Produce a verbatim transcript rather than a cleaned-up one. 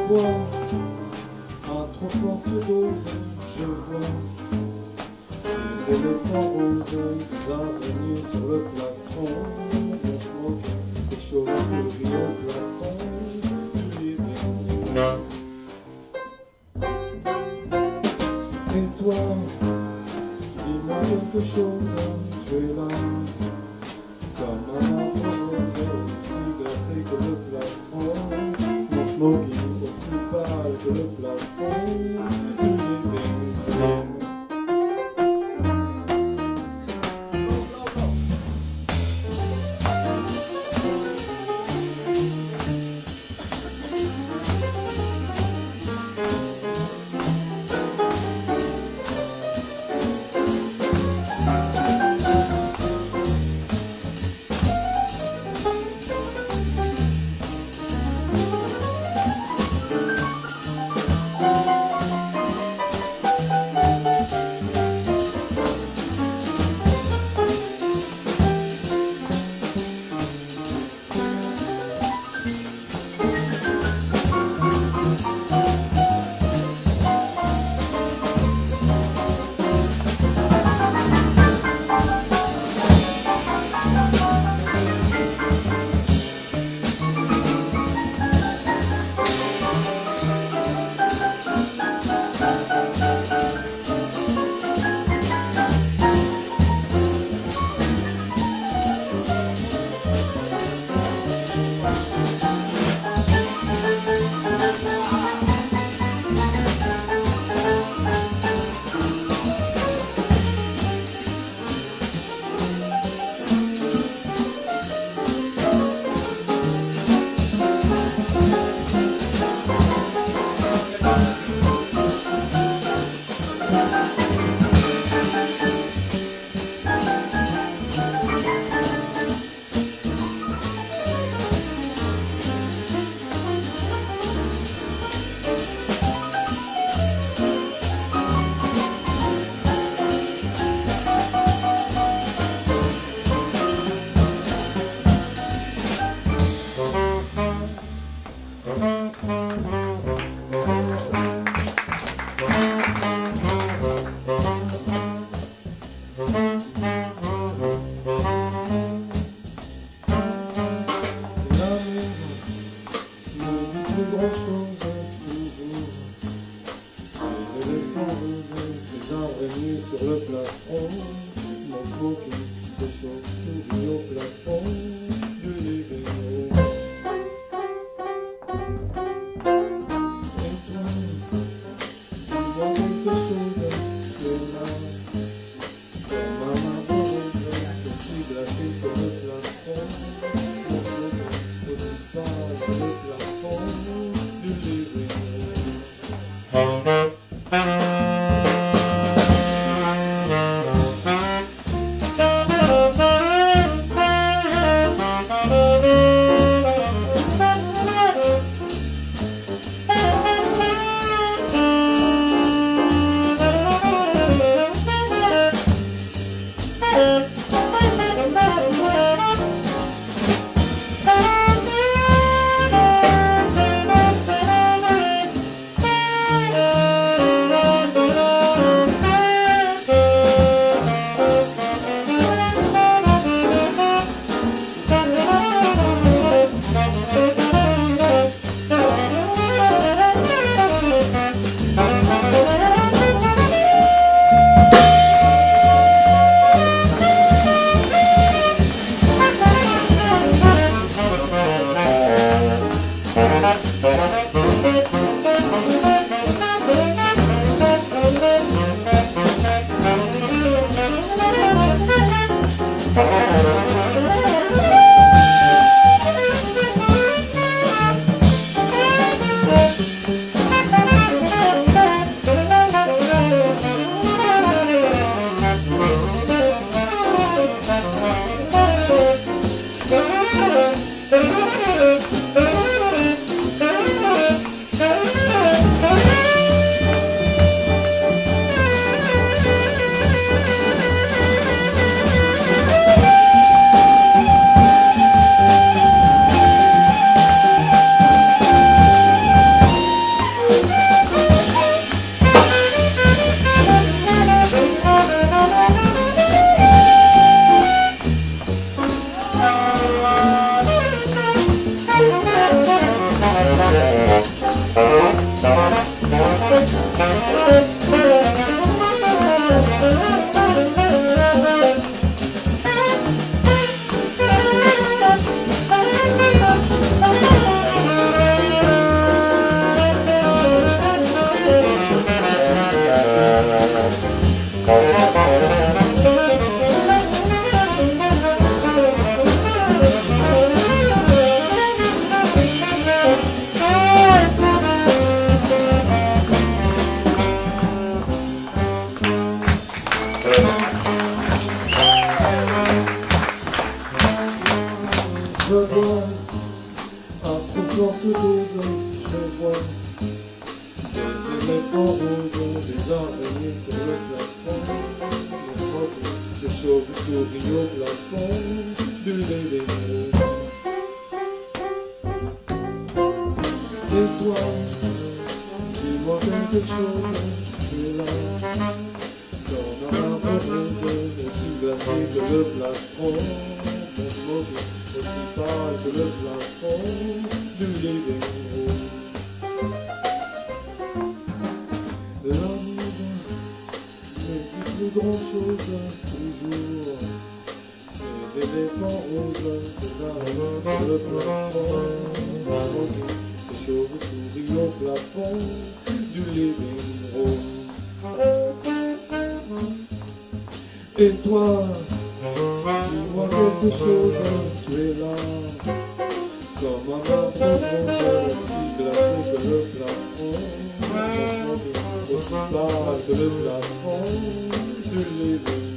bois, à trop forte dose, je vois des éléphants roses, des araignées sur le plastron, on se moque des chauves-souris au plafond du living. Et toi, dis-moi quelque chose, tu es là, comme un arbre aussi glacé que le plastron, mon smoking aussi pâle que le plafond du living room. Ces araignées sur le plastron, mon smoking s'échauffe tout au plafond du living room. Et toi, dis-moi quelque chose, tu es là, comme un arbre rose, aussi glacé que le plafond, mon smoking aussi pâle que le plafond du living room. Je vois à trop forte dose, je vois des éléphants roses, des araignées sur le plastron, des smoke, des chauves-souris au plafond, du lait des roses. Et toi, dis-moi quelque chose, tu es là, comme un arbre rose, aussi glacé que le plastron, mon smoke, aussi pâle que le plafond du living room. L'amour ne dit plus grand chose toujours. Ces éléphants roses, ces araignées sur le plafond, smoking, ces chauves-souris au plafond du living room. Et toi, dis-moi quelque chose, tu es là, comme un arbre rose, aussi glacé que le plastron, aussi pâle que le plafond du living